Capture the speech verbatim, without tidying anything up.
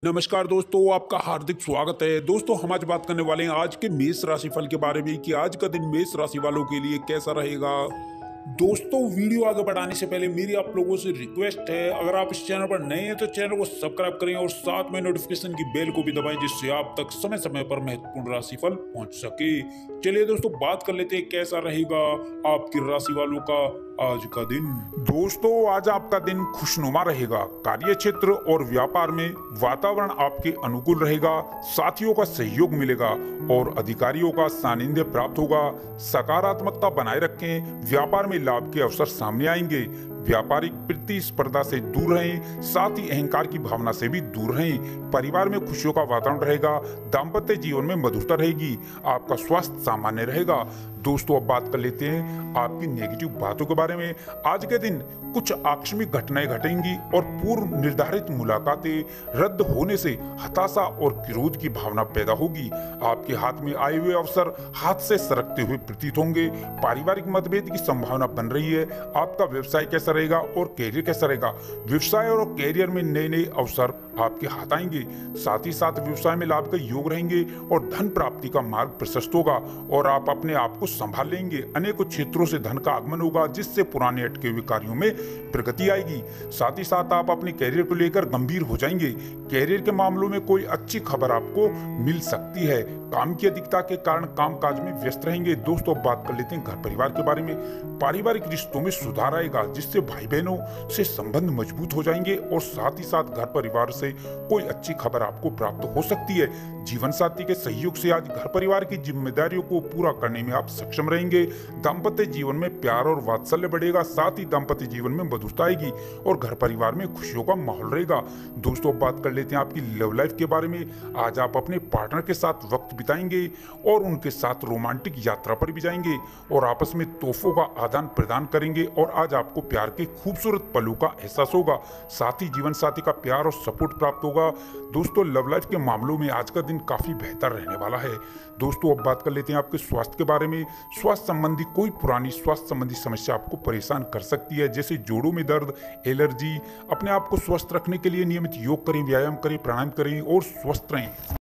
नमस्कार दोस्तों, आपका हार्दिक स्वागत है। दोस्तों, हम आज बात करने वाले हैं आज के मेष राशिफल के बारे में कि आज का दिन मेष राशि वालों के लिए कैसा रहेगा। दोस्तों, वीडियो आगे बढ़ाने से पहले मेरी आप लोगों से रिक्वेस्ट है, अगर आप इस चैनल पर नए हैं तो चैनल को सब्सक्राइब करें और साथ में नोटिफिकेशन की बेल को भी दबाएं, जिससे आप तक समय समय पर महत्वपूर्ण राशिफल पहुंच सके। चलिए दोस्तों, बात कर लेते हैं कैसा रहेगा आपकी राशि वालों का आज का दिन। दोस्तों, आज आपका दिन खुशनुमा रहेगा। कार्य क्षेत्र और व्यापार में वातावरण आपके अनुकूल रहेगा। साथियों का सहयोग मिलेगा और अधिकारियों का सानिध्य प्राप्त होगा। सकारात्मकता बनाए रखें। व्यापार में लाभ के अवसर सामने आएंगे। व्यापारिक प्रतिस्पर्धा से दूर रहें, साथ ही अहंकार की भावना से भी दूर रहें। परिवार में खुशियों का वातावरण रहेगा। दाम्पत्य जीवन में मधुरता रहेगी। आपका स्वास्थ्य सामान्य रहेगा। दोस्तों, अब बात कर लेते हैं आपकी नेगेटिव बातों के बारे में। आज के दिन कुछ आकस्मिक घटनाएं घटेंगी और पूर्व निर्धारित मुलाकातें रद्द होने से हताशा और क्रोध की भावना पैदा होगी। आपके हाथ में आए हुए अवसर हाथ से सरकते हुए प्रतीत होंगे। पारिवारिक मतभेद की संभावना बन रही है। आपका व्यवसाय कैसा रहेगा और कैरियर कैसा रहेगा। व्यवसाय और कैरियर में नए नए अवसर आपके हाथ आएंगे। साथ ही साथ व्यवसाय में लाभ का योग रहेंगे और धन प्राप्ति का मार्ग प्रशस्त होगा और आप अपने आप को संभाल लेंगे। अनेकों क्षेत्रों से धन का आगमन होगा, जिससे पुराने अटके हुए कार्यों में प्रगति आएगी। साथ ही साथ आप अपने कैरियर को लेकर गंभीर हो जाएंगे। कैरियर के मामलों में कोई अच्छी खबर आपको मिल सकती है। काम की अधिकता के कारण कामकाज में व्यस्त रहेंगे। दोस्तों, बात कर लेते हैं घर परिवार के बारे में। पारिवारिक रिश्तों में सुधार आएगा, जिससे भाई बहनों से संबंध मजबूत हो जाएंगे और साथ ही साथ घर परिवार से कोई अच्छी खबर आपको प्राप्त हो सकती है। जीवन साथी के सहयोग से आज घर परिवार की जिम्मेदारियों को पूरा करने में आप सक्षम रहेंगे। दाम्पत्य जीवन में प्यार और वात्सल्य बढ़ेगा। साथ ही दाम्पत्य जीवन में मधुरता आएगी और घर परिवार में खुशियों का माहौल रहेगा। दोस्तों, बात कर लेते हैं आपकी लव लाइफ के बारे में। आज आप अपने पार्टनर के साथ वक्त बिताएंगे और उनके साथ रोमांटिक यात्रा पर भी जाएंगे और आपस में तोहफों का आदान प्रदान करेंगे और आज आपको प्यार के खूबसूरत पलों का एहसास होगा। साथ ही जीवन साथी का प्यार और सपोर्ट प्राप्त होगा। दोस्तों, लव लाइफ के मामलों में आज का दिन काफी बेहतर रहने वाला है। दोस्तों, अब बात कर लेते हैं आपके स्वास्थ्य के बारे में। स्वास्थ्य संबंधी कोई पुरानी स्वास्थ्य संबंधी समस्या आपको परेशान कर सकती है, जैसे जोड़ों में दर्द, एलर्जी। अपने आप को स्वस्थ रखने के लिए नियमित योग करें, व्यायाम करें, प्राणायाम करें और स्वस्थ रहें।